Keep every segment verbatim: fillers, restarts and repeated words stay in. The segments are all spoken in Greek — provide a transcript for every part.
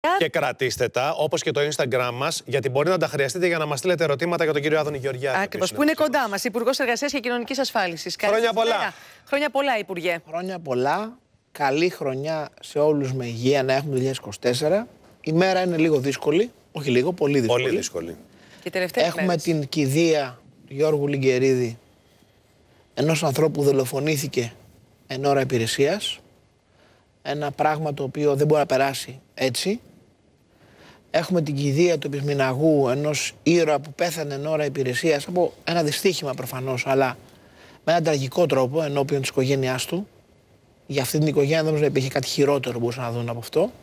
Και κρατήστε τα, όπως και το Instagram μας, γιατί μπορεί να τα χρειαστείτε για να μας στείλετε ερωτήματα για τον κύριο Άδωνη Γεωργιάδη. Ακριβώς, που είναι κοντά μας, Υπουργός Εργασίας και Κοινωνικής Ασφάλισης. Χρόνια πολλά. Χρόνια πολλά, Υπουργέ. Χρόνια πολλά. Καλή χρονιά σε όλους με υγεία να έχουμε το δύο χιλιάδες είκοσι τέσσερα. Η μέρα είναι λίγο δύσκολη. Όχι λίγο, πολύ δύσκολη. Πολύ δύσκολη. Και έχουμε μέρες. την κηδεία του Γιώργου Λιγκερίδη, ενός ανθρώπου που δολοφονήθηκε εν ώρα υπηρεσίας. Ένα πράγμα το οποίο δεν μπορεί να περάσει έτσι. Έχουμε την κηδεία του Επισμηναγού, ενός ήρωα που πέθανε εν ώρα υπηρεσίας από ένα δυστύχημα προφανώς, αλλά με έναν τραγικό τρόπο ενώπιον της οικογένειάς του. Για αυτή την οικογένεια δεν νομίζω να υπήρχε κάτι χειρότερο που μπορούσαν να δουν από αυτό.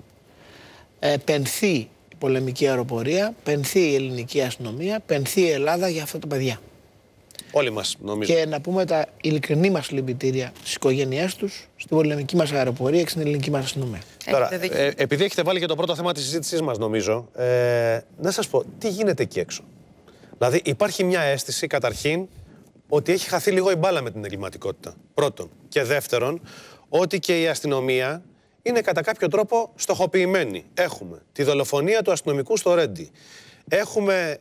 Ε, πενθεί η πολεμική αεροπορία, πενθεί η ελληνική αστυνομία, πενθεί η Ελλάδα για αυτά τα παιδιά. Όλοι μας, νομίζω. Και να πούμε τα ειλικρινή μας συλληπιτήρια στις οικογένειές τους, στην πολεμική μας αεροπορία και στην ελληνική μας αστυνομία. Τώρα, ε, επειδή έχετε βάλει και το πρώτο θέμα της συζήτησής μας, νομίζω, ε, να σας πω, τι γίνεται εκεί έξω. Δηλαδή, υπάρχει μια αίσθηση, καταρχήν, ότι έχει χαθεί λίγο η μπάλα με την εγκληματικότητα. Πρώτον. Και δεύτερον, ότι και η αστυνομία είναι κατά κάποιο τρόπο στοχοποιημένη. Έχουμε τη δολοφονία του αστυνομικού στο Ρέντι. Έχουμε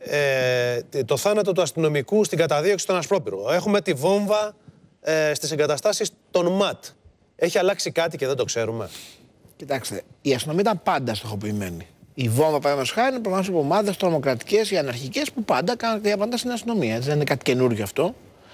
ε, το θάνατο του αστυνομικού στην καταδίωξη στον Ασπρόπυργο. Έχουμε τη βόμβα ε, στις εγκαταστάσεις των ΜΑΤ. Έχει αλλάξει κάτι και δεν το ξέρουμε. Κοιτάξτε, η αστυνομία ήταν πάντα στοχοποιημένη. Η βόμβα, παραδείγματος χάρη, είναι προφανώς από ομάδες τρομοκρατικές ή αναρχικές που πάντα κάνουν τέτοια πράγματα στην αστυνομία. Έτσι, δεν είναι κάτι καινούργιο αυτό.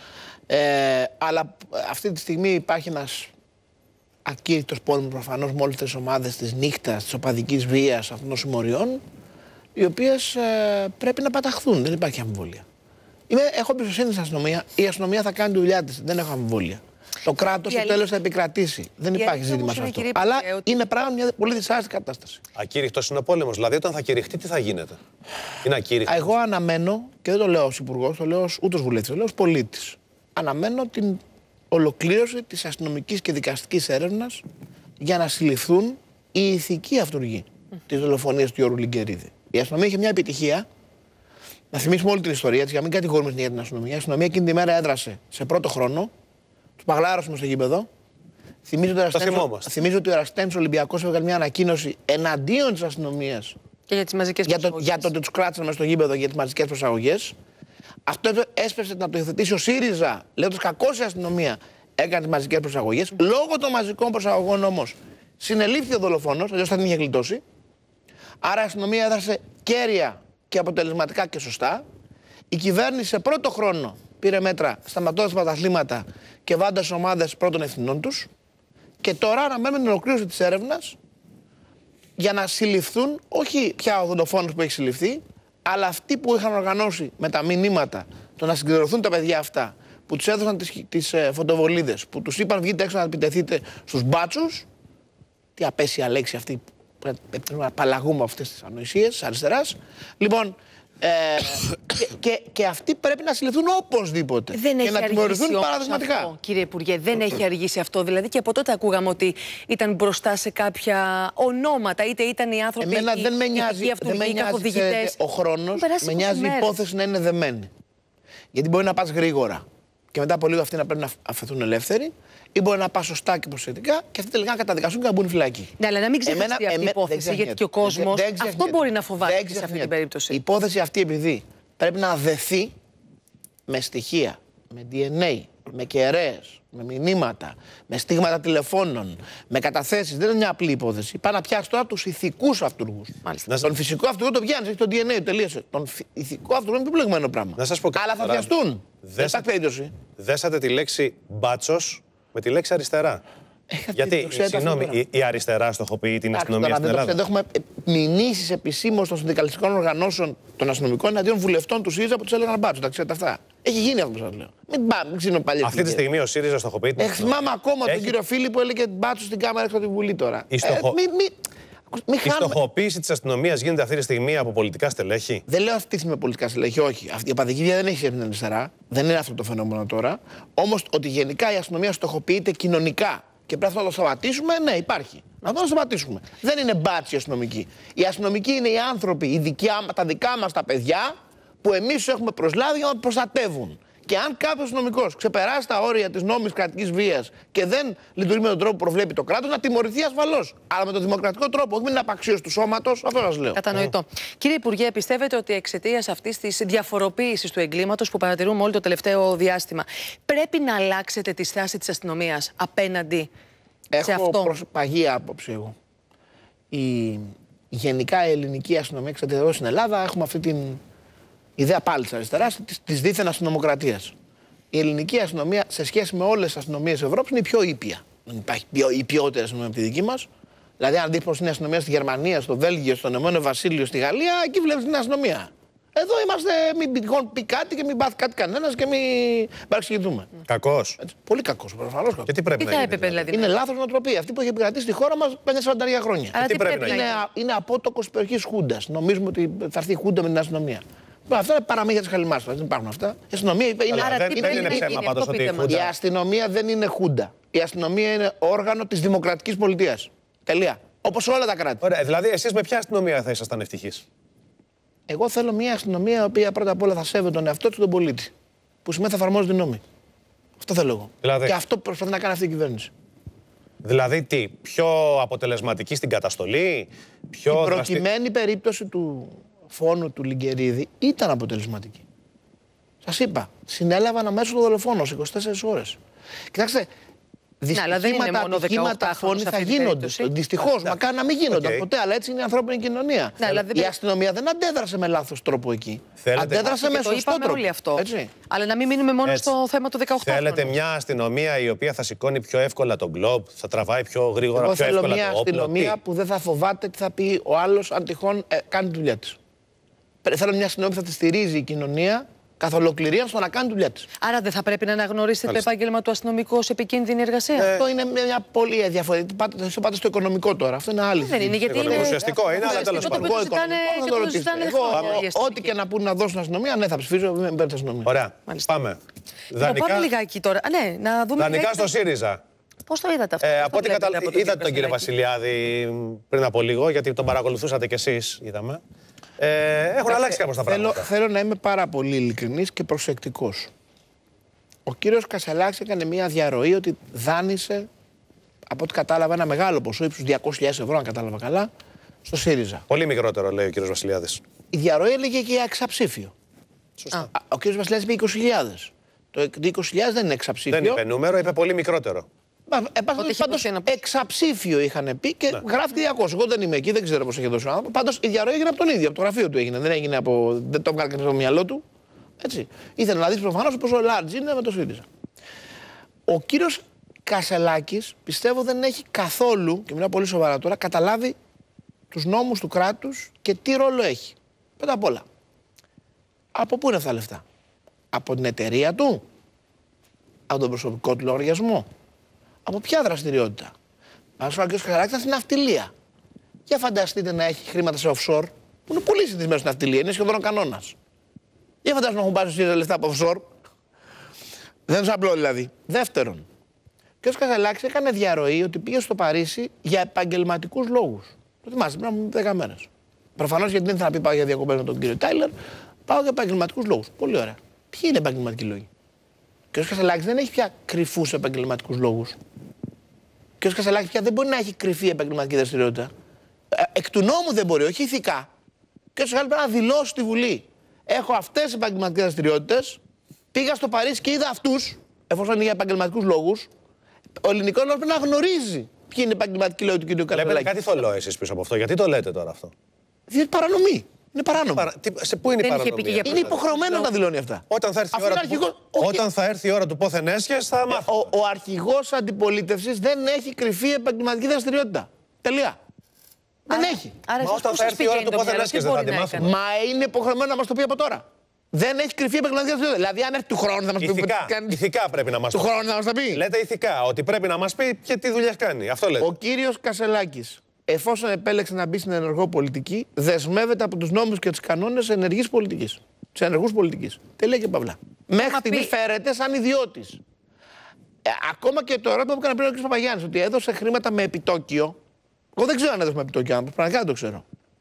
Ε, αλλά αυτή τη στιγμή υπάρχει ένας ακήρυκτος πόλεμος προφανώς με όλες τις ομάδες της νύχτας, της οπαδικής βίας, αυτών των συμμοριών, οι οποίες ε, πρέπει να παταχθούν. Δεν υπάρχει αμφιβολία. Είμαι, έχω εμπιστοσύνη στην αστυνομία. Η αστυνομία θα κάνει τη δουλειά της. Δεν έχω αμφιβολία. Το κράτος στο τέλος θα επικρατήσει. Δεν υπάρχει ζήτημα σε αυτό. Αλλά ότι... είναι πράγματι μια πολύ δυσάρεστη κατάσταση. Ακήρυκτος είναι ο πόλεμος. Δηλαδή, όταν θα κηρυχτεί, τι θα γίνεται. Είναι ακήρυκτος. Εγώ αναμένω, και δεν το λέω ως υπουργός, το λέω ως ούτως βουλευτής, το λέω ως πολίτης. Αναμένω την ολοκλήρωση της αστυνομικής και δικαστικής έρευνας για να συλληφθούν οι ηθικοί αυτούργοι mm. της δολοφονίας του Γιώργου Λιγκερίδη. Η αστυνομία είχε μια επιτυχία. Να θυμίσουμε όλη την ιστορία της, για να μην κατηγορούμε για την αστυνομία. Η αστυνομία εκείνη τη μέρα έδρασε σε πρώτο χρόνο. Του παγλάρωσαμε στο γήπεδο. Θυμίζω ότι ο Εραστέχνης Ολυμπιακός έβγαλε μια ανακοίνωση εναντίον της αστυνομίας. Και για τις μαζικές για το, για το ότι τους κράτησαν μέσα στο γήπεδο για τις μαζικές προσαγωγές. Αυτό έσπευσε να το υιοθετήσει ο ΣΥΡΙΖΑ, λέγοντας κακώς η αστυνομία έκανε τις μαζικές προσαγωγές. Λόγω των μαζικών προσαγωγών όμως συνελήφθη ο δολοφόνος, αλλιώς θα την είχε γλιτώσει. Άρα η αστυνομία έδρασε κέρια και αποτελεσματικά και σωστά. Η κυβέρνηση σε πρώτο χρόνο πήρε μέτρα σταματώντας τα αθλήματα και βάντας ομάδες πρώτων ευθυνών τους. Και τώρα αναμένουμε την ολοκλήρωση της έρευνας για να συλληφθούν όχι πια ο δολοφόνος που έχει συλληφθεί, αλλά αυτοί που είχαν οργανώσει με τα μηνύματα το να συγκεντρωθούν τα παιδιά αυτά, που τους έδωσαν τις, τις ε, φωτοβολίδες, που τους είπαν βγείτε έξω να επιτεθείτε στους μπάτσους. Τι απέσια λέξη αυτή, πρέπει να απαλλαγούμε αυτές τις ανοησίες της αριστεράς. Λοιπόν, ε, και, και, και αυτοί πρέπει να συλληφθούν οπωσδήποτε δεν και να τιμωρηθούν παραδειγματικά. Κύριε Υπουργέ, δεν έχει αργήσει αυτό. Δηλαδή και από τότε ακούγαμε ότι ήταν μπροστά σε κάποια ονόματα, είτε ήταν οι άνθρωποι. Εμένα δεν με νοιάζει, δεν με νοιάζει ξέρετε, ο χρόνος, με νοιάζει η υπόθεση να είναι δεμένη. Γιατί μπορεί να πας γρήγορα και μετά από λίγο αυτοί να πρέπει να αφαιθούν ελεύθεροι, ή μπορεί να πας σωστά και προσεκτικά και αυτοί τελικά να καταδικαστούν και να μπουν φυλακή. Ναι, αλλά να μην ξεχαστεί αυτή η υπόθεση, γιατί και ο κόσμος αυτό μπορεί να φοβάται σε αυτή την περίπτωση. Η υπόθεση αυτή, επειδή πρέπει να δεθεί με στοιχεία, με ντι εν έι, με κεραίες, με μηνύματα, με στίγματα τηλεφώνων, με καταθέσεις. Δεν είναι μια απλή υπόθεση. Πάει να πιάσει τώρα τους ηθικούς αυτούργους. Τον φυσικό αυτούργο το πιάνει, έχει το ντι εν έι, τελείωσε. Τον ηθικό αυτούργο είναι πιο πλεγμένο πράγμα. Να σας πω κάτι. Αλλά θα βιαστούν. Δεν υπάρχει περίπτωση. Δέσατε τη λέξη μπάτσος με τη λέξη αριστερά. Γιατί, συγγνώμη, η, η αριστερά στοχοποιεί την αστυνομία στην Ελλάδα. Εδώ έχουμε μηνύσεις επισήμως των συνδικαλιστικών οργανώσεων των αστυνομικών εναντίον βουλευτών του ΣΥΡΙΖΑ που τους έλεγαν μπάτσο. Τα ξέρετε αυτά. Έχει γίνει αυτό που σας λέω. Μην πάμε, μην ξύνω παλιά. Αυτή τη στιγμή ο ΣΥΡΙΖΑ στοχοποιεί την αστυνομία. Θυμάμαι ακόμα Έχει... τον κύριο Φίλη που έλεγε μπάτσο στην κάμερα έξω από τη Βουλή τώρα. Η, στοχο... ε, μη, μη... Μη η στοχοποίηση της αστυνομίας γίνεται αυτή τη στιγμή από πολιτικά στελέχη. Δεν λέω αυτή τη στιγμή πολιτικά στελέχη, όχι. Αυτή, η οπαδική βία δεν έχει σχέση με την αριστερά. Δεν είναι αυτό το φαινόμενο τώρα. Όμως ότι γενικά η αστυνομία στοχοποιείται κοινωνικά και πρέπει να το σταματήσουμε, ναι, υπάρχει. Να το σταματήσουμε. Δεν είναι μπάτσι η αστυνομική. Οι αστυνομικοί είναι οι άνθρωποι, οι δικιά, τα δικά μας τα παιδιά, που εμείς τους έχουμε προσλάβει για να προστατεύουν. Και αν κάποιο νομικό ξεπεράσει τα όρια τη νόμιμης κρατικής βίας και δεν λειτουργεί με τον τρόπο που προβλέπει το κράτος, να τιμωρηθεί ασφαλώς. Αλλά με τον δημοκρατικό τρόπο, όχι με την απαξίωση του σώματος. Αυτό σας λέω. Κατανοητό. Mm. Κύριε Υπουργέ, πιστεύετε ότι εξαιτίας αυτής της διαφοροποίησης του εγκλήματος που παρατηρούμε όλο το τελευταίο διάστημα, πρέπει να αλλάξετε τη στάση της αστυνομίας απέναντι Έχω σε αυτό? Έχω παγία άποψη εγώ. Η γενικά η ελληνική αστυνομία, ξέρετε, εδώ στην Ελλάδα έχουμε αυτή την ιδέα πάλι της αριστεράς, της δίθεν αστυνομοκρατίας. Η ελληνική αστυνομία, σε σχέση με όλες τις αστυνομίες της Ευρώπης, είναι η πιο ήπια. Δεν υπάρχει η ποιότερη αστυνομία από τη δική μας. Δηλαδή, αν δει πως είναι αστυνομία στη Γερμανία, στο Βέλγιο, στο Ηνωμένο Βασίλειο, στη Γαλλία, εκεί βλέπεις την αστυνομία. Εδώ είμαστε, μην πει κάτι και μην πάθει κάτι κανένας και μην παρεξηγηθούμε. Κακός. Πολύ κακός, προφανώς κακός. Και τι πρέπει Τι να θα γίνει? έπρεπε, δηλαδή? Είναι λάθος νοοτροπία. Αυτή που έχει επικρατήσει στη χώρα μας πέντε σαράντα χρόνια. Άρα τι τι πρέπει πρέπει να να Είναι, γίνει? είναι απότοκος περιοχής Χούντας. Νομίζουμε ότι θα έρθει η Χούντα με την αστυνομία. Αυτά είναι παραμύθια της χαλιμάς. Δεν υπάρχουν αυτά. Η αστυνομία είναι. Αλλά Άρα δεν, τι δεν πρέπει είναι να ψέμα γίνει, πάντως αυτό ότι η πείτε μας. Η Χούντα. αστυνομία δεν είναι Χούντα. Η αστυνομία είναι όργανο της δημοκρατικής πολιτείας. Τελεία. Όπως όλα τα κράτη. Ωραία, δηλαδή εσείς με ποια αστυνομία θα ήσασταν ευτυχείς? Εγώ θέλω μια αστυνομία η οποία πρώτα απ' όλα θα σέβεται τον εαυτό του τον πολίτη. Που σημαίνει θα εφαρμόζει την νόμη. Αυτό θέλω εγώ. Δηλαδή? Και αυτό προσπαθεί να κάνει αυτή η κυβέρνηση. Δηλαδή τι, πιο αποτελεσματική στην καταστολή, πιο Η δραστη... προκειμένη περίπτωση του φόνου του Λιγκερίδη ήταν αποτελεσματική. Σας είπα, συνέλαβαν αμέσως τον δολοφόνο σε είκοσι τέσσερις ώρες. Κοιτάξτε, αλλά δεν είναι δυστυχήματα, μόνο ατυχήματα, δεκαοκτάχρονος φόνοι σε θα αυτή την γίνονται. περίπτωση. Δυστυχώς, μακάρι να μην γίνονταν Οκ. ποτέ, αλλά έτσι είναι η ανθρώπινη κοινωνία. Ναι, αλλά δεν Η πρέπει- αστυνομία δεν αντέδρασε με λάθος τρόπο εκεί. Θέλετε- Αντέδρασε Και με το σωστό είπαμε τρόπο. όλοι αυτό. Έτσι. Αλλά να μην μείνουμε μόνο Έτσι. στο θέμα του δεκαοκτάχρονου. Θέλετε μια αστυνομία η οποία θα σηκώνει πιο εύκολα τον γκλόμπ, θα τραβάει πιο γρήγορα, Εγώ πιο θέλω εύκολα μια το όπλο? αστυνομία Τι? που δεν θα φοβάται τι θα πει ο άλλος αν τυχόν ε, κάνει τη δουλειά της. Θέλω μια αστυνομία που θα τη στηρίζει η κοινωνία καθ' ολοκληρία στο να κάνει τη δουλειά της. Άρα δεν θα πρέπει να αναγνωρίσετε Μάλιστα. το επάγγελμα του αστυνομικού ως επικίνδυνη εργασία? Ε, Αυτό είναι μια πολύ διαφορετική. Πάτε, στο- πάτε στο οικονομικό τώρα. Αυτό είναι άλλη. Δεν είναι, γιατί Εγώ είναι. ουσιαστικό είναι, αλλά τέλος Αυτό το πάντων. οποίο το ζητάνε οικονομικό, και θα το ρωτήσετε. ζητάνε Εγώ, χρόνια οι αστυνομικοί. ό,τι και να πούνε να δώσουν στην αστυνομία, ναι, θα ψηφίσω με υπέρ της αστυνομίας. Ωραία, Μάλιστα. πάμε. Να Δανεικά, πάμε λιγάκι τώρα. Α, ναι, να δούμε. δανεικά λιγάκι στο το- ΣΥΡΙΖΑ. Πώς το είδατε αυτό? Ε, Πώς από το ό,τι βλέπετε καταλάβατε, από τον είδατε τον κύριο Βασιλιάδη πριν από λίγο, γιατί τον παρακολουθούσατε κι εσείς, είδαμε. Ε, έχουν αλλάξει κάπως τα Θέλω, πράγματα. θέλω να είμαι πάρα πολύ ειλικρινής και προσεκτικός. Ο κύριος Κασελάκης έκανε μια διαρροή ότι δάνεισε, από ό,τι κατάλαβα, ένα μεγάλο ποσό, ύψους διακόσιες χιλιάδες ευρώ, αν κατάλαβα καλά, στο ΣΥΡΙΖΑ. Πολύ μικρότερο, λέει ο κύριος Βασιλιάδης. Η διαρροή έλεγε και για εξαψήφιο. Σωστά. Α, ο κύριος Βασιλιάδης είπε είκοσι χιλιάδες. Το είκοσι χιλιάδες δεν είναι εξαψήφιο. Δεν είπε νούμερο, είπε πολύ μικρότερο. Μα, ε, πάντως, Ότι έχει πάντως, υποθεί ένα ποσό. εξαψήφιο είχαν πει και γράφει διακόσια. Εγώ δεν είμαι εκεί, δεν ξέρω πώς έχει δώσει ο άνθρωπος. Πάντως η διαρροή έγινε από τον ίδιο, από το γραφείο του έγινε. Δεν έγινε από. Δεν το έβγαλε κανείς από το μυαλό του. Έτσι. Ήθελε να δει προφανώς πόσο large είναι με το ΣΥΡΙΖΑ. Ο κύριος Κασελάκης πιστεύω δεν έχει καθόλου, και μιλάω πολύ σοβαρά τώρα, καταλάβει τους νόμους του κράτους και τι ρόλο έχει. Πρώτα απ' όλα, από πού είναι αυτά τα λεφτά? Από την εταιρεία του? Από τον προσωπικό του λογαριασμό? Από ποια δραστηριότητα? Παραδείγματος χάρη, ο κ. Κασελάκης ήταν στην ναυτιλία. Για φανταστείτε να έχει χρήματα σε offshore, που είναι πολύ συνηθισμένο στην ναυτιλία, είναι σχεδόν ο κανόνας. Για φανταστείτε να έχουν πάρει στο ΣΥΡΙΖΑ λεφτά από offshore. Δεν είναι απλό δηλαδή. Δεύτερον, ο κ. Κασελάκης έκανε διαρροή ότι πήγε στο Παρίσι για επαγγελματικούς λόγους. Το θυμάστε, πριν από δέκα μέρες. Προφανώς γιατί δεν ήθελα να πει πάω για διακοπές με τον κύριο Τάιλερ, πάω για επαγγελματικούς λόγους. Πολύ ωραία. Ποιοι είναι επαγγελματικοί λόγοι? Ο κ. Κασελάκης δεν έχει πια κρυφούς επαγγελματικούς λόγους. Ο κ. Κασελάκης πια δεν μπορεί να έχει κρυφή επαγγελματική δραστηριότητα. Ε, εκ του νόμου δεν μπορεί, όχι ηθικά. Ο κ. Κασελάκης πρέπει να δηλώσει στη Βουλή. Έχω αυτές τις επαγγελματικές δραστηριότητες. Πήγα στο Παρίσι και είδα αυτούς, εφόσον είναι για επαγγελματικούς λόγους. Ο ελληνικός λαός πρέπει να γνωρίζει ποιοι είναι οι επαγγελματικοί λόγοι του κ. Βλέπετε Κασελάκη. κάτι θολό εσείς πίσω από αυτό. Γιατί το λέτε τώρα αυτό? Είναι παρανομή. Είναι παράνομο. Παρα- τι- Σε πού είναι η Δεν είχε πει και παρανομία? για Είναι υποχρεωμένο να τα δηλώνει αυτά. Όταν θα έρθει η Αυτό ώρα είναι του, αρχηγός- όχι. όταν θα έρθει η ώρα του πόθεν έσχες, θα μάθουμε. Ο, ο αρχηγός αντιπολίτευσης δεν έχει κρυφή επαγγελματική δραστηριότητα. Τελεία. Δεν έχει. Άρα Μα εσείς όταν πώς θα σας έρθει η ώρα πηγαίνει του το πόθεν μυαλό, έσχες, τι δεν θα μπορεί τη να μάθουμε. έκανε? Μα είναι υποχρεωμένο να μας το πει από τώρα. Δεν έχει κρυφή επαγγελματική δραστηριότητα. Δηλαδή, αν έρθει του χρόνου θα μας το πει. Ηθικά, κάνει- ηθικά πρέπει να μας Του το χρόνου θα μας το πει. Λέτε ηθικά, ότι πρέπει να μας πει και τι δουλειές κάνει. Αυτό λέτε. Ο κύριος Κασελάκης, εφόσον επέλεξε να μπει στην ενεργό πολιτική, δεσμεύεται από τους νόμους και τους κανόνες ενεργής πολιτικής. Της ενεργούς πολιτικής. Τελεία και παυλά. Μέχρι Μα στιγμή πει- φέρεται σαν ιδιώτης. Ε, ακόμα και το ερώτημα που έκανε πριν ο κ. Παπαγιάννης, ότι έδωσε χρήματα με επιτόκιο. Εγώ δεν ξέρω αν έδωσε με επιτόκιο, αν πραγματικά δεν το ξέρω.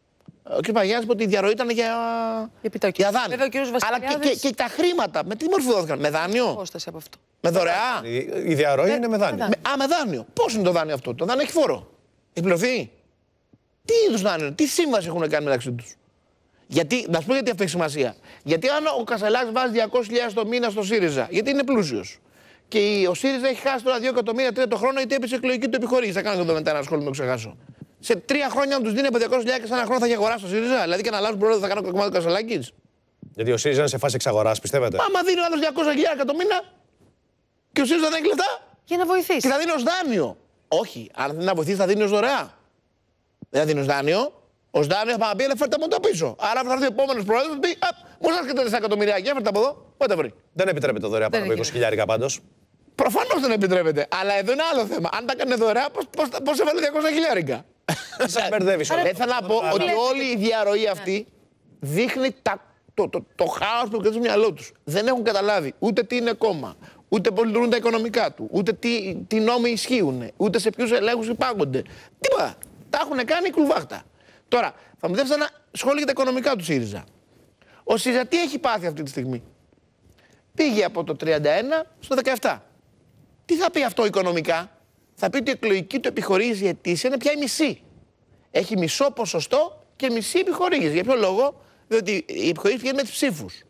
Ο κ. Παγιάννης είπε ότι η διαρροή ήταν για, για δάνειο. Βέβαια, ο κ. Αλλά και, και, και τα χρήματα, με τι μορφή δόθηκαν, με δάνειο. Απόσταση από αυτό. Με δωρεά. Η, η διαρροή με, είναι με δάνειο. Με, α, με δάνειο. Πώς είναι το δάνειο αυτό? Το δάνειο έχει φόρο. Έχει πληρωθεί. Τι είδους δάνειο, τι σύμβαση έχουν κάνει μεταξύ τους? Γιατί, να σου πω γιατί αυτό έχει σημασία. Γιατί αν ο Κασελάκης βάζει διακόσιες χιλιάδες το μήνα στο ΣΥΡΙΖΑ, γιατί είναι πλούσιος. Και ο ΣΥΡΙΖΑ έχει χάσει τώρα δύο εκατομμύρια τρία το χρόνο γιατί έπεσε η εκλογική του επιχορήγηση. Θα κάνω εδώ μετά ένα σχόλιο, μην το ξεχάσω. Σε τρία χρόνια, αν του δίνει από διακόσιες χιλιάδες ένα χρόνο, θα έχει αγοράσει το ΣΥΡΙΖΑ. Δηλαδή και να αλλάζουν πρόεδρο θα κάνω κομμάτι του Κασελάκης. Γιατί ο ΣΥΡΙΖΑ είναι σε φάση εξαγοράς, πιστεύετε? Μα άμα δίνει ο άλλος διακόσιες χιλιάδες το μήνα και ο ΣΥΡΙΖΑ δεν έχει λεφτά. Για να βοηθήσει. Και θα δίνει ως δάνειο. Όχι, αν θέλει να βοηθήσει, θα δίνει ως δωρεά. Δεν θα δίνει ως δάνειο. Ως δάνειο θα πει, φέρτε μου το πίσω. Άρα θα έρθει ο επόμενος πρόεδρος και θα πει, μου σας και τέσσερα εκατομμύρια, φέρτε από εδώ. Πότε βρει. Δεν επιτρέπεται δωρεά πάνω από είκοσι χιλιάδες πάντως. Προφανώς δεν επιτρέπεται. Αλλά εδώ είναι άλλο θέμα. Αν τα έκανε δωρεά, πώς έβαλε διακόσια χιλιάρικα. Σας μπερδεύει όλα. Δεν θέλω να πω ότι όλη η διαρροή αυτή δείχνει τα, το, το, το χάος που έχει στο μυαλό τους. Δεν έχουν καταλάβει ούτε τι είναι κόμμα, ούτε πώς λειτουργούν τα οικονομικά του, ούτε τι, τι νόμοι ισχύουν, ούτε σε ποιους ελέγχους υπάγονται. Τίποτα. Τα έχουν κάνει κουλβάχτα. Τώρα, θα μου δώσετε ένα σχόλιο για τα οικονομικά του ΣΥΡΙΖΑ. Ο ΣΥΡΙΖΑ τι έχει πάθει αυτή τη στιγμή? Πήγε από το τριάντα ένα στο δεκαεπτά. Τι θα πει αυτό οικονομικά? Θα πει ότι η εκλογική του επιχορήγηση ετήσια είναι πια η μισή. Έχει μισό ποσοστό και μισή επιχορήγηση. Για ποιο λόγο? Διότι η επιχορήγηση πηγαίνει με τις ψήφους.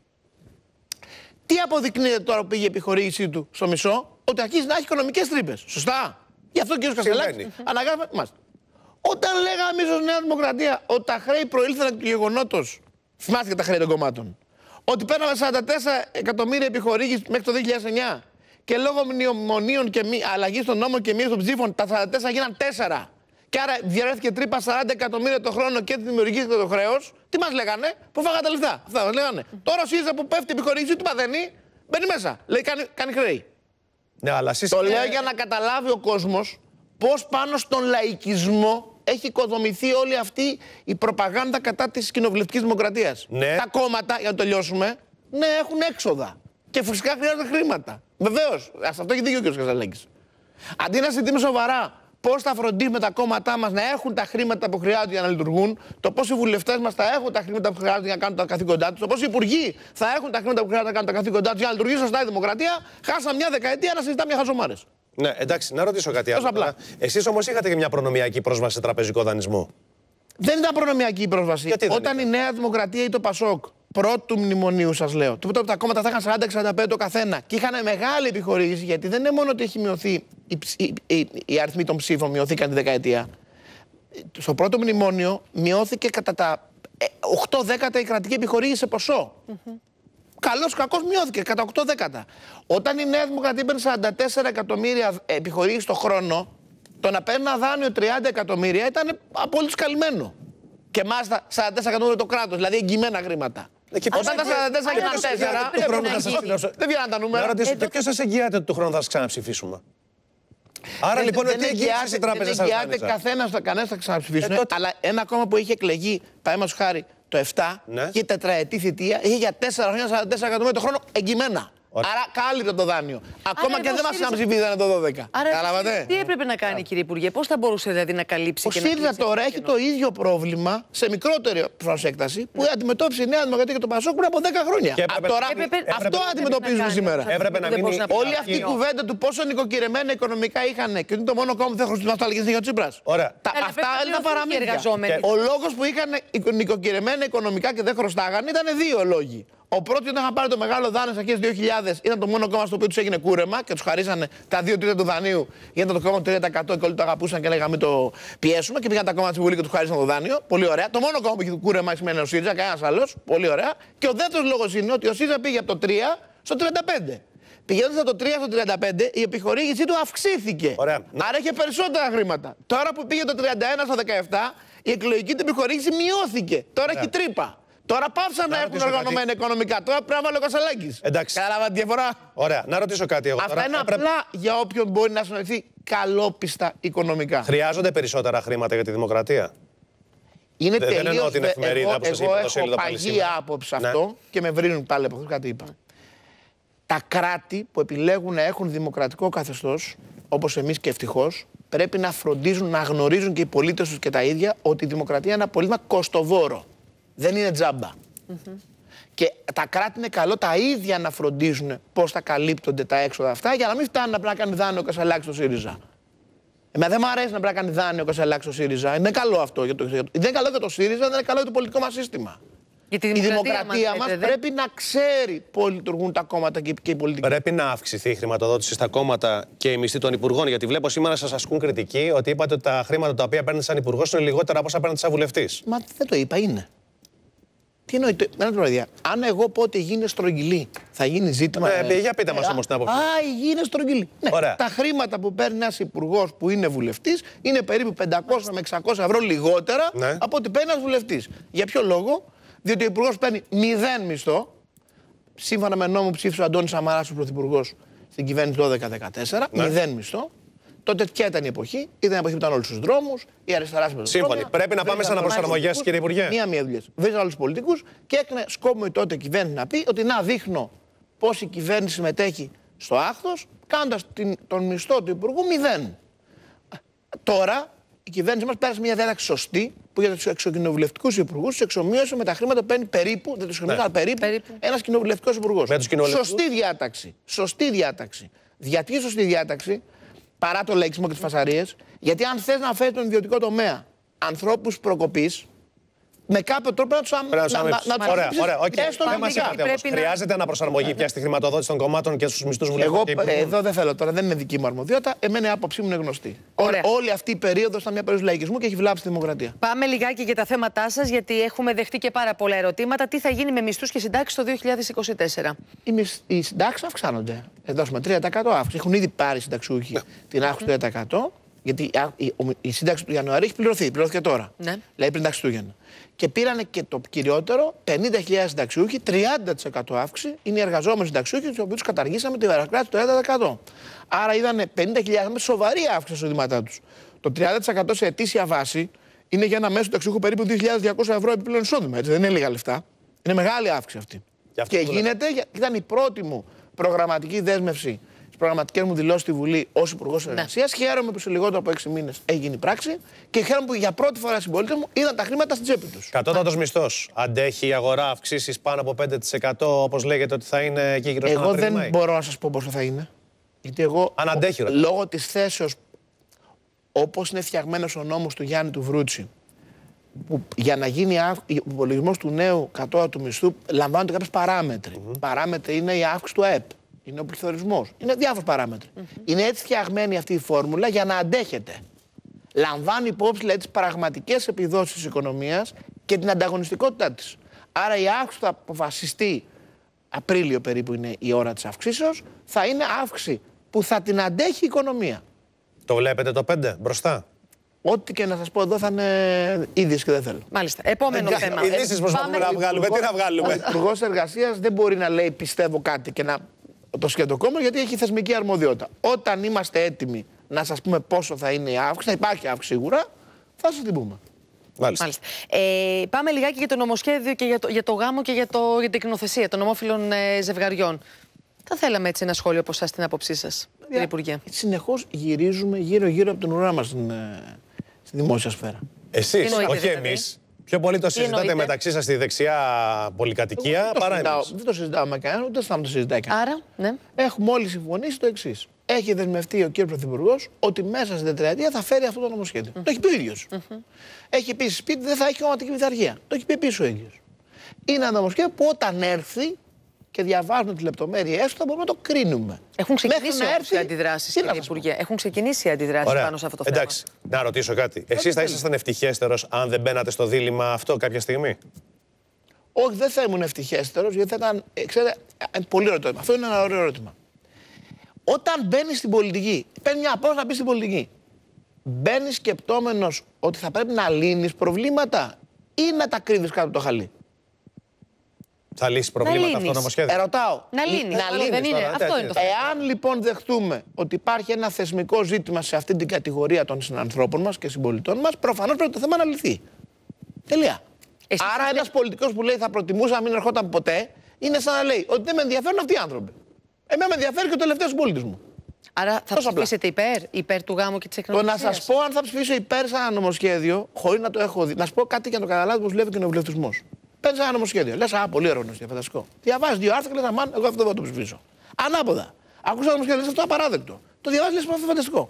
Τι αποδεικνύεται τώρα που πήγε η επιχορήγησή του στο μισό? Ότι αρχίζει να έχει οικονομικές τρύπες. Σωστά. Γι' αυτό ο κ. Κασελάκης αναγκάζεται. Μάλιστα. Όταν λέγαμε εμείς ως Νέα Δημοκρατία ότι τα χρέη προήλθαν από το γεγονότος, θυμάστε και τα χρέη των κομμάτων, ότι παίρναμε σαράντα τέσσερα εκατομμύρια επιχορήγηση μέχρι το δύο χιλιάδες εννιά και λόγω μνημονίων και αλλαγής των νόμων και μείωση των ψήφων, τα σαράντα τέσσερα γίναν τέσσερα. Και άρα διαρρεύτηκε τρύπα σαράντα εκατομμύρια το χρόνο και δημιουργήθηκε το χρέος. Τι μας λέγανε? Που φάγατε λεφτά. Αυτά μας λέγανε. Τώρα ο ΣΥΡΙΖΑ που πέφτει η επιχορήγηση του παθαίνει, μπαίνει μέσα. Λέει κάνει, κάνει χρέη. Ναι, αλλά εσείς... Το λέω για να καταλάβει ο κόσμος πώς πάνω στον λαϊκισμό έχει οικοδομηθεί όλη αυτή η προπαγάνδα κατά της κοινοβουλευτικής δημοκρατίας. Ναι. Τα κόμματα, για να τελειώσουμε, ναι, έχουν έξοδα. Και φυσικά χρειάζονται χρήματα. Βεβαίως. Αυτό έχει δίκιο ο κ. Κασελάκης. Αντί να συζητήσουμε σοβαρά πώς θα φροντίσουμε τα κόμματά μας να έχουν τα χρήματα που χρειάζονται για να λειτουργούν, το πώς οι βουλευτές μας θα έχουν τα χρήματα που χρειάζονται για να κάνουν τα καθήκοντά τους, το πώς οι υπουργοί θα έχουν τα χρήματα που χρειάζονται να κάνουν τα καθήκοντά τους για να λειτουργήσει σωστά η δημοκρατία, χάσαμε μια δεκαετία να συζητάμε για χαζομάρες. Ναι, εντάξει, να ρωτήσω κάτι άλλο. Εσείς όμως είχατε και μια προνομιακή πρόσβαση σε τραπεζικό δανεισμό. Δεν ήταν προνομιακή η πρόσβαση. Όταν η Νέα Δημοκρατία ή το ΠΑΣΟΚ πρώτου μνημονίου, σας λέω, τότε τα κόμματα θα είχαν σαράντα εξήντα πέντε το καθένα και είχαν μεγάλη επιχορήγηση, γιατί δεν είναι μόνο ότι έχει μειωθεί η, η, η, η αριθμή των ψήφων, μειωθήκαν τη δεκαετία. Στο πρώτο μνημόνιο μειώθηκε κατά τα οκτώ δέκατα η κρατική επιχορήγηση σε ποσό. Mm-hmm. Καλώς κακώς μειώθηκε κατά οκτώ δέκατα. Όταν η Νέα Δημοκρατία παίρνει σαράντα τέσσερα εκατομμύρια επιχορήγηση το χρόνο, το να παίρνει ένα δάνειο τριάντα εκατομμύρια ήταν απόλυτα καλυμμένο. Και μάλιστα σαράντα τέσσερα εκατομμύρια το κράτος, δηλαδή εγγυημένα χρήματα. Όταν τα σαράντα τέσσερα γίνανε τέσσερα, δεν βγαίναν τα νούμερα. Να ρωτήσω, και ποιος σας εγγυάται ότι του χρόνου θα σας ξαναψηφίσουμε? Άρα λοιπόν, τι εγγυάται οι τράπεζες σας? Δεν εγγυάται κανένας θα ξαναψηφίσουν, αλλά ένα κόμμα που είχε εκλεγεί, παραδείγματος χάρη, το επτά και τετραετή θητεία, είχε για τέσσερα χρόνια σαράντα τέσσερα εκατομμύρια το χρόνο εγγυημένα. Άρα κάλυπτε το δάνειο. Ακόμα και δεν μας ξαναψηφίσανε το δώδεκα. Άρα τι έπρεπε να κάνει, κύριε Υπουργέ, πώς θα μπορούσε δηλαδή να καλύψει? Ο ΣΥΡΙΖΑ τώρα έχει το ίδιο πρόβλημα σε μικρότερη προσέκταση που αντιμετώπισε η Νέα Δημοκρατία και το ΠΑΣΟΚ πριν από δέκα χρόνια. Αυτό αντιμετωπίζουμε σήμερα. Όλη αυτή η κουβέντα του πόσο νοικοκυρεμένα οικονομικά είχαν και ότι είναι το μόνο κόμμα που δεν χρωστούν αυτά για ο Τσίπρας. Αυτά είναι τα παραμύθια. Ο λόγος που είχαν νοικοκυρεμένα οικονομικά και δεν χρωστάγανε ήταν δύο λόγοι. Ο πρώτος, όταν είχαν πάρει το μεγάλο δάνειο στις αρχές δύο χιλιάδες, ήταν το μόνο κόμμα στο οποίο τους έγινε κούρεμα και τους χαρίσανε τα δύο τρίτα του δανείου, γιατί το κόμμα του τριάντα τοις εκατό και όλοι το αγαπούσαν και λέγαμε μην το πιέσουμε. Και πήγαν τα κόμματα στη Βουλή και τους χαρίσαν το δάνειο. Πολύ ωραία. Το μόνο κόμμα που είχε κούρεμα σημαίνει ο ΣΥΡΙΖΑ, κανένας άλλος. Πολύ ωραία. Και ο δεύτερος λόγος είναι ότι ο ΣΥΡΙΖΑ πήγε από το τρία στο τριάντα πέντε. Πηγαίνοντας από το τρία στο τριάντα πέντε, η επιχορήγησή του αυξήθηκε. Ωραία. Άρα είχε περισσότερα χρήματα. Τώρα που πήγε το τριάντα ένα στο δεκαεπτά, η εκλογική του επιχορήγηση μειώθηκε. Τώρα ωραία. Έχει τρύπα. Τώρα πάψαν να, να έχουν οργανωμένα κάτι οικονομικά. Τώρα πρέπει να βάλει ο Κασελάκης. Εντάξει. Καταλάβατε τη διαφορά? Ωραία. Να ρωτήσω κάτι εγώ. Αυτά τώρα. είναι Έπρεπε... απλά για όποιον μπορεί να συνοηθεί καλόπιστα οικονομικά. Χρειάζονται περισσότερα χρήματα για τη δημοκρατία? Είναι δεν τελείως... εννοώ την εφημερίδα εγώ, που σας εγώ είπε το σελίδο έχω παγία άποψη ναι. αυτό και με βρίνουν πάλι από αυτό κάτι είπα. Τα κράτη που επιλέγουν να έχουν δημοκρατικό καθεστώς, όπως εμείς και ευτυχώς, πρέπει να φροντίζουν, να γνωρίζουν και οι πολίτες τους και τα ίδια ότι η δημοκρατία είναι ένα πολίτημα κοστοβόρο. Δεν είναι τζάμπα. Mm-hmm. Και τα κράτη είναι καλό τα ίδια να φροντίζουν πώς θα καλύπτονται τα έξοδα αυτά για να μην φτάνει να πρέπει να κάνει δάνειο και να αλλάξει το ΣΥΡΙΖΑ. Εμένα δεν μου αρέσει να πρέπει να κάνει δάνειο και να αλλάξει το ΣΥΡΙΖΑ. Είναι καλό αυτό. Για το... Δεν είναι καλό για το ΣΥΡΙΖΑ, δεν είναι καλό για το πολιτικό μας σύστημα. Η δημοκρατία, η δημοκρατία μας, μας πρέπει να ξέρει πώς λειτουργούν τα κόμματα και η πολιτική. Πρέπει να αυξηθεί η χρηματοδότηση στα κόμματα και η μισθή των υπουργών. Γιατί βλέπω σήμερα σας ασκούν κριτική ότι είπατε ότι τα χρήματα τα οποία παίρνετε σαν υπουργός είναι λιγότερα από όσα παίρνετε σαν βουλευτής. Μα δεν το είπα, είναι. Τι εννοεί, παιδιά, αν εγώ πω ότι γίνει στρογγυλή, θα γίνει ζήτημα. Ναι, ε, για πείτε μας όμως την άποψη. Α, γίνει στρογγυλή. Ναι, τα χρήματα που παίρνει ένας υπουργός που είναι βουλευτής είναι περίπου πεντακόσια με εξακόσια ευρώ λιγότερα ναι. από ό,τι παίρνει ένας βουλευτής. Για ποιο λόγο? Διότι ο υπουργός παίρνει μηδέν μισθό, σύμφωνα με νόμο που ψήφισε ο Αντώνης Σαμαράς, ο πρωθυπουργός στην κυβέρνηση δώδεκα δεκατέσσερα, ναι. μηδέν μισθό. Τότε ποια ήταν η εποχή? Ήταν η εποχή που ήταν όλους τους δρόμους, η αριστερά στην Σύμφωνοι. Πρέπει να πάμε σε αναπροσαρμογές, κύριε Υπουργέ. Μία-μία δουλειές. Βρίζαν όλους τους πολιτικούς και έκανε σκόπιμο τότε η κυβέρνηση να πει ότι να δείχνω πώς η κυβέρνηση συμμετέχει στο άχθος, κάνοντας την, τον μισθό του υπουργού μηδέν. Τώρα η κυβέρνηση μας πέρασε μια διάταξη σωστή που για τους εξοκοινοβουλευτικούς υπουργούς τους εξομοίωσε με τα χρήματα που παίρνει περίπου, δεν τους χρήματα, ναι. περίπου, περίπου. ένας κοινοβουλευτικός υπουργός. Σωστή διάταξη. Σωστή διάταξη. Γιατί σωστή διάταξη? Παρά το λαϊκισμό και τις φασαρίες, γιατί αν θες να φέρεις τον ιδιωτικό τομέα ανθρώπους προκοπής, με κάποιο τρόπο να τους αμέσως. Ωραία, ωραία. Δεν μας είπατε όμως. Χρειάζεται αναπροσαρμογή πια στη χρηματοδότηση των κομμάτων και στους μισθούς βουλευτών. Εγώ εδώ δεν θέλω τώρα, δεν είναι δική μου αρμοδιότητα. Εμένα η άποψή μου είναι γνωστή. Όλη αυτή η περίοδος ήταν μια περίοδος λαϊκισμού και έχει βλάψει τη δημοκρατία. Πάμε λιγάκι για τα θέματά σας, γιατί έχουμε δεχτεί και πάρα πολλά ερωτήματα. Τι θα γίνει με μισθούς και συντάξεις το δύο χιλιάδες είκοσι τέσσερα? Οι συντάξεις αυξάνονται. Εδώ έχουμε τρία τοις εκατό αύξηση. Έχουν ήδη πάρει οι συνταξιούχοι την αύξηση του τρία τοις εκατό. Γιατί η σύνταξη του Ιανουαρίου έχει πληρωθεί, πληρώθηκε τώρα. Ναι. Δηλαδή πριν τα Χριστούγεννα. Και πήρανε και το κυριότερο, πενήντα χιλιάδες συνταξιούχοι, τριάντα τοις εκατό αύξηση. Είναι οι εργαζόμενοι συνταξιούχοι, τους οποίους καταργήσαμε τη βαρακράτη του τριάντα τοις εκατό. Άρα είδανε πενήντα χιλιάδες με σοβαρή αύξηση στα εισοδήματά τους. Το τριάντα τοις εκατό σε ετήσια βάση είναι για ένα μέσο συνταξιούχο περίπου δύο χιλιάδες διακόσια ευρώ επιπλέον εισόδημα. Έτσι, δεν είναι λίγα λεφτά. Είναι μεγάλη αύξηση αυτή. Και, και γίνεται, ήταν η πρώτη μου προγραμματική δέσμευση. Προγραμματικές μου δηλώσεις στη Βουλή ως Υπουργός Εργασίας. Ναι. Χαίρομαι που σε λιγότερο από έξι μήνες έγινε πράξη και χαίρομαι που για πρώτη φορά οι συμπολίτες μου είδαν τα χρήματα στην τσέπη τους. Κατώτατος μισθός. Αντέχει η αγορά αυξήσεις πάνω από πέντε τοις εκατό όπως λέγεται ότι θα είναι εκεί γύρω στον Απρίλιο? Εγώ δεν μπορώ να σας πω πόσο θα είναι. Γιατί εγώ, αν αντέχει, ο, λόγω της θέσεως όπως είναι φτιαγμένος ο νόμος του Γιάννη του Βρούτσι, που για να γίνει ο υπολογισμός του νέου κατώτατου μισθού λαμβάνονται κάποιες παράμετροι. Mm-hmm. Παράμετροι είναι η αύξηση του ΑΕΠ. Είναι ο πληθωρισμός. Είναι διάφορες παράμετροι. Mm-hmm. Είναι έτσι φτιαγμένη αυτή η φόρμουλα για να αντέχετε. Λαμβάνει υπόψη δηλαδή, τις πραγματικές επιδόσεις της οικονομίας και την ανταγωνιστικότητά της. Άρα η αύξηση που θα αποφασιστεί, Απρίλιο περίπου είναι η ώρα της αυξήσεως, θα είναι αύξηση που θα την αντέχει η οικονομία. Το βλέπετε το πέντε μπροστά? Ό,τι και να σας πω εδώ θα είναι είδηση και δεν θέλω. Μάλιστα. Επόμενο ε, θέμα. Ειδήσεις προσπαθούμε να βγάλουμε. Τι να βγάλουμε? Ο Υπουργός Εργασίας δεν μπορεί να λέει πιστεύω κάτι και να το σκέτο κόμμα, γιατί έχει θεσμική αρμοδιότητα. Όταν είμαστε έτοιμοι να σας πούμε πόσο θα είναι η αύξηση, θα υπάρχει αύξηση σίγουρα, θα σας την πούμε. Μάλιστα. Μάλιστα. Ε, πάμε λιγάκι για το νομοσχέδιο και για το, για το γάμο και για, το, για την εκνοθεσία των ομόφυλων ε, ζευγαριών. Θα θέλαμε έτσι ένα σχόλιο από εσάς, την άποψή σας, κύριε Υπουργέ. Συνεχώς γυρίζουμε γύρω-γύρω από την ουρά μας στην, στη δημόσια σφαίρα. Εσείς, όχι δηλαδή εμείς. Πιο πολύ το συζητάτε μεταξύ σας στη δεξιά πολυκατοικία παρά εμείς. Δεν το συζητάω με κανέναν, ούτε θα το συζητάει κανέναν. Άρα, ναι. Έχουμε όλοι συμφωνήσει το εξής. Έχει δεσμευτεί ο κύριος Πρωθυπουργός ότι μέσα στην τετραετία θα φέρει αυτό το νομοσχέδιο. Mm. Το έχει πει ο ίδιος. Mm-hmm. Έχει επίσης πει ότι δεν θα έχει κομματική πειθαρχία. Το έχει πει επίσης ο ίδιος. Είναι ένα νομοσχέδιο που όταν έρθει και διαβάζουμε τις λεπτομέρειες του θα μπορούμε να το κρίνουμε. Έχουν ξεκινήσει έρθει... οι αντιδράσεις, κύριε Υπουργέ. Έχουν ξεκινήσει οι αντιδράσεις πάνω σε αυτό το θέμα. Εντάξει, να ρωτήσω κάτι. Εσείς θα ήσασταν ευτυχέστερος αν δεν μπαίνατε στο δίλημμα αυτό κάποια στιγμή? Όχι, δεν θα ήμουν ευτυχέστερος, γιατί θα ήταν. Ξέρετε, πολύ ωραίο ερώτημα. Αυτό είναι ένα ωραίο ερώτημα. Όταν μπαίνεις στην πολιτική, παίρνει μια απόφαση να μπει στην πολιτική. Μπαίνεις σκεπτόμενος ότι θα πρέπει να λύνεις προβλήματα ή να τα κρύβεις κάτω από το χαλί? Θα λύσει προβλήματα αυτό το νομοσχέδιο? Ερωτάω. Να λύνει. Να λύνει. Δεν είναι. Τώρα, αυτό είναι το θέμα. Εάν λοιπόν δεχτούμε ότι υπάρχει ένα θεσμικό ζήτημα σε αυτή την κατηγορία των συνανθρώπων μας και συμπολιτών μας, προφανώς πρέπει το θέμα να λυθεί. Τελεία. Εσείς Άρα ένας δε... πολιτικός που λέει θα προτιμούσα να μην ερχόταν ποτέ, είναι σαν να λέει ότι δεν με ενδιαφέρουν αυτοί οι άνθρωποι. Εμένα με ενδιαφέρει και ο τελευταίος συμπολίτης μου. Άρα θα ψηφίσετε υπέρ, υπέρ του γάμου και της εκνοθεσίας? Το να σας πω αν θα ψηφίσω υπέρ σε ένα νομοσχέδιο, χωρίς να το έχω δει, να σας πω κάτι για να το καταλάβετε πώς δουλεύει ο κοινοβουλευτισμός. Παίρνει ένα νομοσχέδιο. Λε, α, πολύ ωραίο νομοσχέδιο, φανταστικό. Διαβάζει δύο άρθρα και λε, αμάν, εγώ αυτό δεν θα το ψηφίσω. Ανάποδα. Ακούς ένα νομοσχέδιο, λε, αυτό απαράδεκτο. Το διαβάζει, λε, αυτό φανταστικό.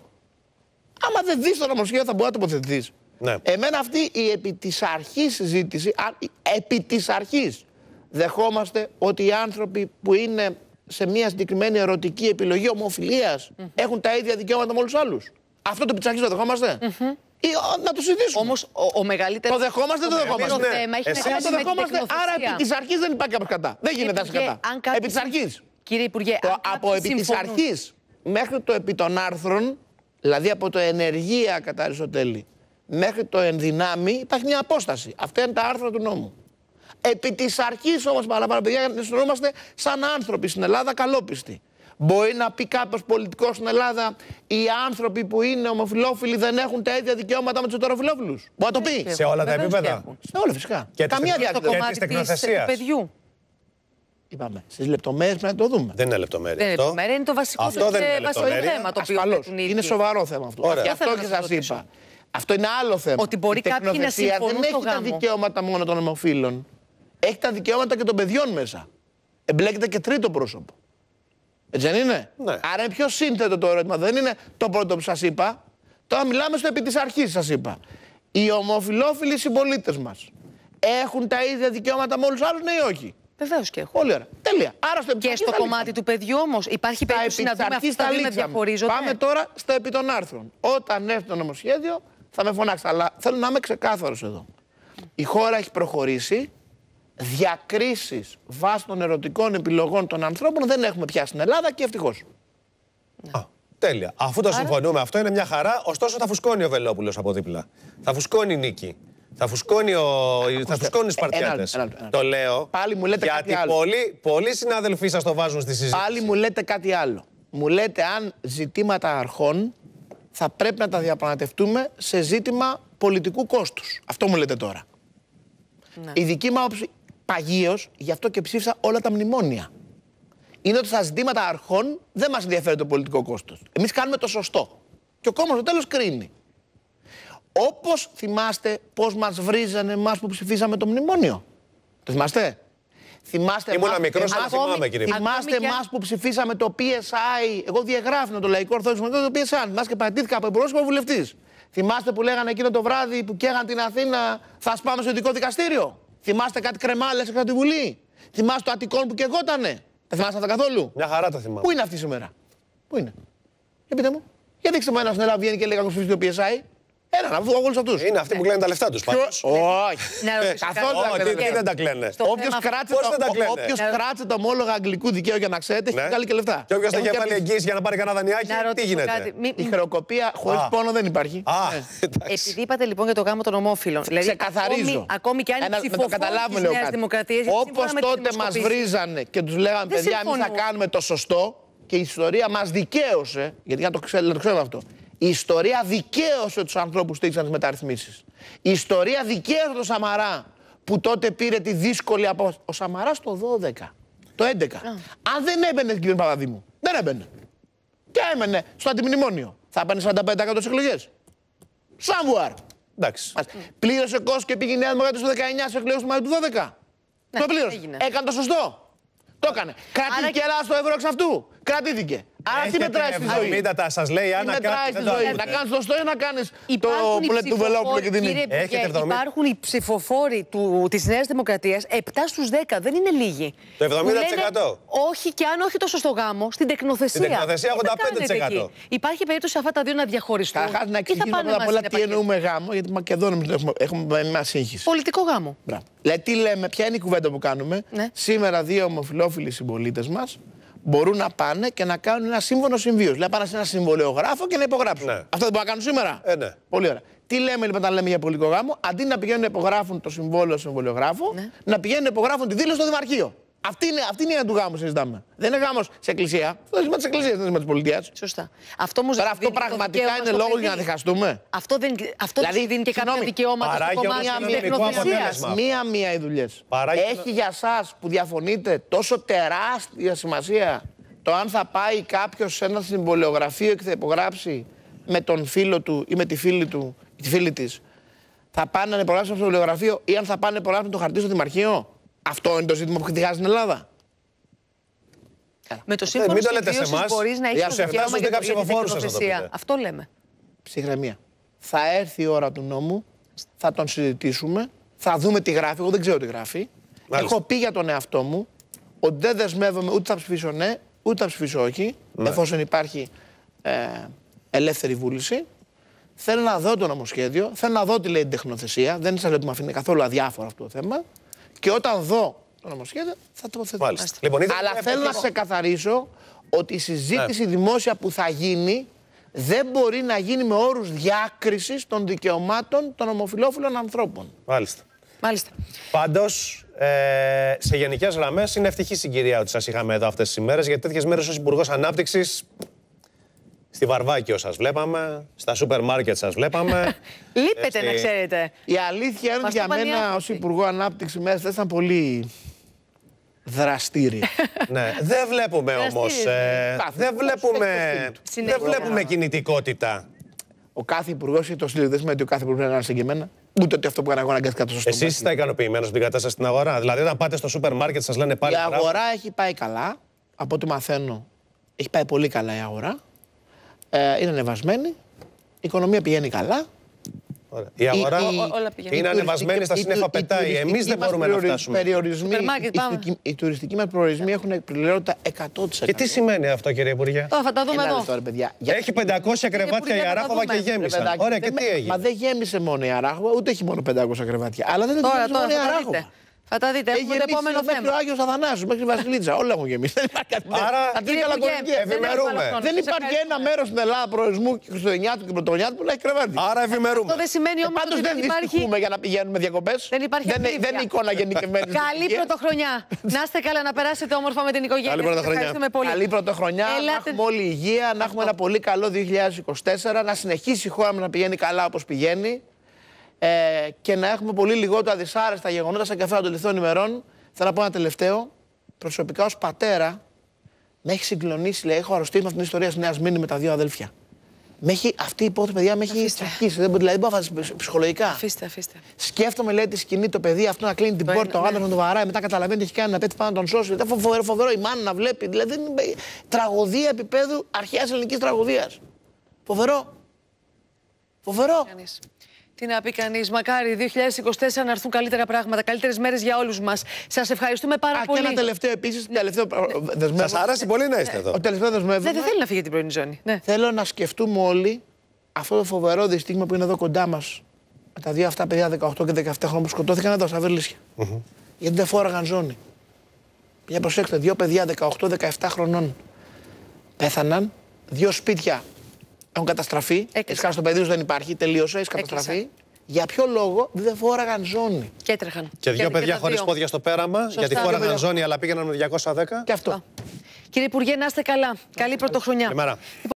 Άμα δεν δει το νομοσχέδιο, θα μπορεί να τοποθετηθεί. Ναι. Εμένα αυτή η επί της αρχής συζήτηση, επί της αρχής, δεχόμαστε ότι οι άνθρωποι που είναι σε μια συγκεκριμένη ερωτική επιλογή ομοφυλίας mm-hmm. έχουν τα ίδια δικαιώματα με όλους τους άλλους. Αυτό το επί της αρχής το δεχόμαστε. Mm-hmm. Ή, ο, να το συζητήσουμε. Όμως ο, ο μεγαλύτερος... Το δεχόμαστε ή δεν το δεχόμαστε. Το θέμα έχει Εσύ να κάνει το με δεχόμαστε, την άρα επί της αρχής δεν υπάρχει κάποιος κατά. Δεν γίνεται να είσαι κατά. Κάποιος... Επί της αρχής. Κύριε Υπουργέ, το, από επί της αρχής μέχρι το επί των άρθρων, δηλαδή από το ενεργεία κατά Αριστοτέλη μέχρι το ενδυνάμει, υπάρχει μια απόσταση. Αυτά είναι τα άρθρα του νόμου. Επί της αρχής όμως, παραπάνω παιδιά, να συνεννόμαστε σαν άνθρωποι στην Ελλάδα καλόπιστοι. Μπορεί να πει κάποιος πολιτικός στην Ελλάδα οι άνθρωποι που είναι ομοφυλόφιλοι δεν έχουν τα ίδια δικαιώματα με τους ετεροφυλόφιλους. Μπορεί να το πει. Σε όλα τα επίπεδα. Σε όλα φυσικά. Και καμία διάκριση. Και της τεκνοθεσίας. Παιδιού. Είπαμε. Στις λεπτομέρειες πρέπει να το δούμε. Δεν είναι λεπτομέρεια. Δεν είναι λεπτομέρεια, είναι το βασικό, αυτό δεν είναι βασικό θέμα. Το οποίο ασφαλώς. Είναι σοβαρό θέμα αυτό. Ωραία. Και αυτό και σας είπα. Αυτό είναι άλλο θέμα. Ότι μπορεί κάποιοι να συμφωνούν δεν στο έχει γάμο. τα δικαιώματα μόνο των ομοφύλων. Έχει τα δικαιώματα και των παιδιών μέσα. Εμπλέκεται και τρίτο πρόσωπο. Έτσι δεν είναι. Ναι. Άρα είναι πιο σύνθετο το ερώτημα. Δεν είναι το πρώτο που σας είπα. Τώρα μιλάμε στο επί της αρχής σας είπα. Οι ομοφυλόφιλοι συμπολίτες μας έχουν τα ίδια δικαιώματα με όλους τους άλλους, ναι ή όχι? Βεβαίως και έχω. Πολύ ωραία. Τέλεια. Άρα στο και στο κομμάτι του παιδιού όμως υπάρχει περίπτωση να δούμε αυτά τα δύο να διαχωρίζονται. Πάμε τώρα στο επί των άρθρων. Όταν έρθει το νομοσχέδιο θα με φωνάξει. Αλλά θέλω να είμαι ξεκάθαρος εδώ. Η χώρα έχει προχωρήσει. Διακρίσεις βάσει των ερωτικών επιλογών των ανθρώπων δεν έχουμε πια στην Ελλάδα και ευτυχώς. Α, τέλεια. Αφού το συμφωνούμε, αυτό είναι μια χαρά. Ωστόσο θα φουσκώνει ο Βελόπουλος από δίπλα. Θα φουσκώνει η Νίκη. Θα φουσκώνει ο... θα φουσκώνει οι Σπαρτιάτες. Ένα, ένα, ένα. Το λέω. Πάλι μου λέτε γιατί κάτι άλλο. πολλοί, πολλοί συνάδελφοί σας το βάζουν στη συζήτηση. Πάλι μου λέτε κάτι άλλο. Μου λέτε αν ζητήματα αρχών θα πρέπει να τα διαπραγματευτούμε σε ζήτημα πολιτικού κόστους. Αυτό μου λέτε τώρα. Ναι. Η δική μου άποψη παγίως, γι' αυτό και ψήφισα όλα τα μνημόνια. Είναι ότι στα ζητήματα αρχών δεν μας ενδιαφέρει το πολιτικό κόστος. Εμείς κάνουμε το σωστό. Και ο κόμμα στο τέλος κρίνει. Όπως θυμάστε πώς μας βρίζανε εμάς που ψηφίσαμε το μνημόνιο. Το θυμάστε? Θυμάστε Ήμουνα εμάς, μικρός, αλλά εμάς, θυμάμαι, κύριε. θυμάστε Ακόμη εμάς που ψηφίσαμε το πι ες άι. Εγώ διαγράφηνα το Λαϊκό Ορθόδοξο Συμφωνία, το πι ες άι. Θυμάστε και παραιτήθηκα από υπουργός και βουλευτής. Θυμάστε που λέγανε εκείνο το βράδυ που καίγαν την Αθήνα, θα σπάμε στο ειδικό δικαστήριο? Θυμάστε κάτι κρεμάλες έξω από τη Βουλή? Θυμάστε το Αττικόν που καιγότανε? Τα θυμάστε αυτά καθόλου? Μια χαρά τα θυμάμαι. Πού είναι αυτή σήμερα? Πού είναι? Για πείτε μου. Για δείξτε μου ένα στην Ελλάδα βγαίνει και λέει να ψηφίσει το πι ες άι. Έναν από όλους αυτούς. Είναι αυτοί που κλαίνουν τα λεφτά τους. Όχι. Καθόλου δεν τα κλαίνε. Όποιος κράτησε τα ομόλογα αγγλικού δικαίου, για να ξέρετε, έχει βγάλει και λεφτά. Και όποιος θα είχε βάλει εγγύηση για να πάρει κανένα δανειάκι, τι γίνεται? Η χρεοκοπία χωρίς πόνο δεν υπάρχει. Επειδή είπατε λοιπόν για το γάμο των ομόφυλων. Ξεκαθαρίζω. Ακόμη και αν είναι ψηφοφόροι της Νέας Δημοκρατίας. Όπως τότε μας βρίζανε και τους λέγαμε παιδιά, εμείς θα κάνουμε το σωστό και η ιστορία μας δικαίωσε, γιατί να το ξέρουμε αυτό. Η ιστορία δικαίωσε τους ανθρώπους που στήριξαν τις μεταρρυθμίσεις. Η ιστορία δικαίωσε τον Σαμαρά που τότε πήρε τη δύσκολη απόφαση. Ο Σαμαράς το δώδεκα, το έντεκα. Mm. Αν δεν έμπαινε στην κυρία Παπαδήμου, δεν έμπαινε. Και έμενε στο αντιμνημόνιο. Θα έπαιρνε σαράντα πέντε τοις εκατό στις εκλογές. Σάμβουαρ. Εντάξει. Mm. Πλήρωσε κόστος και πήγε η Νέα Δημοκρατία στο δεκαεννιά στις εκλογές του Μαΐου του δώδεκα. Ναι, το πλήρωσε. Έγινε. Έκανε το σωστό. Το έκανε. Κρατήθηκε η Ελλάδα στο ευρώ εξ αυτού. Κρατήθηκε. Άρα τι μετράει στη ζωή? εβδομήντα σας λέει Άννα κάτι. Να κάνεις το σωστό ή να κάνεις το που λέει του Βελόπουλου και την Νίκη? Υπάρχουν οι ψηφοφόροι της Νέας Δημοκρατίας επτά στους δέκα. Δεν είναι λίγοι. Το εβδομήντα τοις εκατό. Όχι, και αν όχι τόσο στο γάμο, στην τεκνοθεσία. Στην τεκνοθεσία ογδόντα πέντε τοις εκατό. Υπάρχει περίπτωση αυτά τα δύο να διαχωριστούν? Καταρχάς να εξηγήσουμε πρώτα απ' όλα τι εννοούμε γάμο, γιατί Μακεδόνοι έχουμε μια σύγχυση. Πολιτικό γάμο. Δηλαδή τι λέμε, ποια είναι η κουβέντα που κάνουμε? Σήμερα δύο ομοφυλόφιλοι συμπολίτες μας μπορούν να πάνε και να κάνουν ένα σύμφωνο συμβίωση. Δηλαδή, πάνε σε ένα συμβολιογράφο και να υπογράψουν. Ναι. Αυτό δεν μπορούν να κάνουν σήμερα? Ε, ναι. Πολύ ωραία. Τι λέμε λοιπόν όταν λέμε για πολιτικό γάμο? Αντί να πηγαίνουν να υπογράφουν το συμβόλαιο στο συμβολιογράφο, ναι, να πηγαίνουν να υπογράφουν τη δήλωση στο Δημαρχείο. Αυτή είναι, αυτή είναι η έννοια του γάμου, συζητάμε. Δεν είναι γάμος σε εκκλησία. Αυτό είναι σήμα της εκκλησίας, δεν είναι σήμα της πολιτείας. Σωστά. Αυτό, όμως Τώρα, αυτό πραγματικά είναι λόγος για να διχαστούμε? Αυτό δεν αυτό δηλαδή, δίνει και κάποια δικαιώματα στο κομμάτι της τεκνοθεσίας. Μία-μία οι δουλειές. Έχει για σας που διαφωνείτε τόσο τεράστια σημασία το αν θα πάει κάποιος σε ένα συμβολιογραφείο και θα υπογράψει με τον φίλο του ή με τη φίλη του ή τη φίλη της Θα πάνε να υπογράψουν στο βιβλιογραφείο ή αν θα πάνε να υπογράψουν το χαρτί στο Δημαρχείο. Αυτό είναι το ζήτημα που χτυπιάζει στην Ελλάδα. Με το σύμφωνο μην το λέτε σε συμβίωσης εμάς. μπορείς να έχεις το Για δικαίωμα για δέκα ψηφοφόρους σας να το πείτε. Αυτό λέμε. Ψυχραιμία. Θα έρθει η ώρα του νόμου, θα τον συζητήσουμε, θα δούμε τι γράφει. Εγώ δεν ξέρω τι γράφει. Μάλιστα. Έχω πει για τον εαυτό μου ότι δεν δεσμεύομαι ούτε θα ψηφίσω ναι, ούτε θα ψηφίσω όχι, ναι. εφόσον υπάρχει ε, ελεύθερη βούληση. Θέλω να δω το νομοσχέδιο, θέλω να δω τι λέει την τεχνοθεσία. Δεν σας λέω ότι με αφήνει καθόλου αδιάφορο αυτό το θέμα. Και όταν δω το νομοσχέδιο θα τοποθετήσω. Λοιπόν, αλλά θέλω να ξεκαθαρίσω ότι η συζήτηση ναι. δημόσια που θα γίνει δεν μπορεί να γίνει με όρους διάκρισης των δικαιωμάτων των ομοφυλόφιλων ανθρώπων. Μάλιστα. Μάλιστα. Πάντως, ε, σε γενικές γραμμές, είναι ευτυχή συγκυρία ότι σας είχαμε εδώ αυτές τις ημέρες, γιατί τέτοιες μέρες ως Υπουργός Ανάπτυξης, στη Βαρβάκιο σας βλέπαμε, στα σούπερ μάρκετ σας βλέπαμε. Λείπετε, έτσι... να ξέρετε. Η αλήθεια είναι ότι για μένα ως Υπουργό Ανάπτυξη μέρες ήταν πολύ δραστήρια. Ναι, δεν βλέπουμε όμως. Ε, δεν βλέπουμε, δεν βλέπουμε κινητικότητα. Ο κάθε υπουργός έχει το στυλ. Δεν σημαίνει ότι ο κάθε υπουργός είναι ένα συγκεκριμένα. Ούτε ότι αυτό που έκανα εγώ αναγκαστικά το σωστό. Εσείς είστε ικανοποιημένος με την κατάσταση στην αγορά? Δηλαδή, όταν πάτε στο σούπερ μάρκετ, σας λένε πάλι. Η αγορά έχει πάει καλά. Από ό,τι μαθαίνω, έχει πάει πολύ καλά η αγορά. Ε, είναι ανεβασμένη. Η οικονομία πηγαίνει καλά. Ωραία. Η αγορά η, η, είναι ανεβασμένη, στα σύννεφα πετάει. Εμείς δεν μπορούμε να φτάσουμε. Περιορισμοί, οι, οι τουριστικοί μας προορισμοί έχουν εκπληρότητα εκατό τοις εκατό. Και τι σημαίνει αυτό, κύριε Υπουργέ? Τώρα θα τα δούμε εδώ. Τώρα, παιδιά. Έχει πεντακόσια κρεβάτια η Αράχοβα και γέμισαν. Ρε, Ωραία, και τι έγινε? Μα δεν γέμισε μόνο η Αράχοβα, ούτε έχει μόνο πεντακόσια κρεβάτια. Αλλά δεν είναι τώρα, μόνο η θα Αράχοβα. Θα τα δείτε, έχουμε το επόμενο θέμα. Μέχρι ο Άγιος Αθανάσιος, μέχρι η Βασιλίτσα, όλα έχουν γεμίσει. Άρα, ευημερούμε. Δεν υπάρχει ένα μέρος στην Ελλάδα προορισμού και Χριστουγεννιάτικου και Πρωτοχρονιάτικου που να έχει κρεβάτι. Άρα ευημερούμε. Αυτό δεν σημαίνει όμως ότι δεν δυστυχούμε για να πηγαίνουμε διακοπές. Δεν υπάρχει Δεν είναι εικόνα γενικευμένη. Καλή πρωτοχρονιά. Να είστε καλά, να περάσετε όμορφα με την οικογένεια. Καλή πρωτοχρονιά. Καλή πρωτοχρονιά. Να έχουμε όλη υγεία, να έχουμε ένα πολύ καλό δύο χιλιάδες είκοσι τέσσερα, να συνεχίσει η χώρα μας να πηγαίνει καλά όπως πηγαίνει. Ε, και να έχουμε πολύ λιγότερα δυσάρεστα γεγονότα σαν και αυτά των τελευταίων ημερών. Θέλω να πω ένα τελευταίο. Προσωπικά ως πατέρα, με έχει συγκλονίσει. Λέει, έχω αρρωστήσει με αυτήν την ιστορία της Νέας Μήνη με τα δύο αδέλφια. Με έχει, αυτή η υπόθεση, παιδιά, με έχει τσακίσει. Δηλαδή, δεν μπορώ να φας ψυχολογικά. Αφήστε, αφήστε. Σκέφτομαι, λέει, τη σκηνή το παιδί αυτό να κλείνει την το πόρτα, ο άντρας να το βαράει, μετά καταλαβαίνει τι έχει κάνει, να πέτει πάνω να τον σώσει. Ήταν φοβερό, φοβερό η μάνα να βλέπει. Δηλαδή, είναι τραγωδία επίπεδου αρχαίας ελληνικής τραγωδίας. Φοβερό. Φοβερό. Τι να πει κανείς, μακάρι δύο χιλιάδες είκοσι τέσσερα να έρθουν καλύτερα πράγματα, καλύτερες μέρες για όλους μας. Σας ευχαριστούμε πάρα Α, πολύ. Και ένα τελευταίο επίσης. Τελευταίο δεσμεύω. Σας άρεσε πολύ να είστε εδώ. Ο τελευταίο δεσμεύω. Δεν, δεν θέλει να φύγει την πρωινή ζώνη. Ναι. Θέλω να σκεφτούμε όλοι αυτό το φοβερό δυστύχημα που είναι εδώ κοντά μας. Με τα δύο αυτά παιδιά δεκαοκτώ και δεκαεπτά χρόνια που σκοτώθηκαν εδώ στα Βερλίσια. Mm-hmm. Γιατί δεν φόραγαν ζώνη. Για προσέξτε, δύο παιδιά δεκαοκτώ δεκαεπτά χρονών πέθαναν, δύο σπίτια έχουν καταστραφεί. Εσχά στο παιδί του δεν υπάρχει, τελείωσε, έχει καταστραφεί. Έκλεισα. Για ποιο λόγο δεν φόραγαν ζώνη. Και έτρεχαν. Και δύο και παιδιά χωρίς πόδια στο πέραμα, σωστά, γιατί φόραγαν ζώνη αλλά πήγαιναν με διακόσια δέκα. Και αυτό. Κύριε Υπουργέ, να είστε καλά. Καλή πρωτοχρονιά. Καλημέρα.